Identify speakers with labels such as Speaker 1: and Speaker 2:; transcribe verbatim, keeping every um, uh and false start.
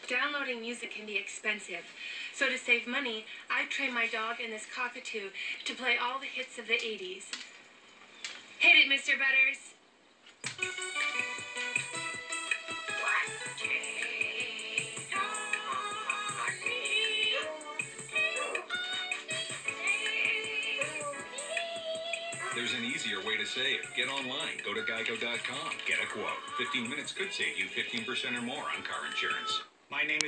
Speaker 1: Downloading music can be expensive, so to save money, I've trained my dog and this cockatoo to play all the hits of the eighties. Hit it, Mister Butters!
Speaker 2: There's an easier way to save. Get online. Go to geico dot com. Get a quote. fifteen minutes could save you fifteen percent or more on car insurance. My name is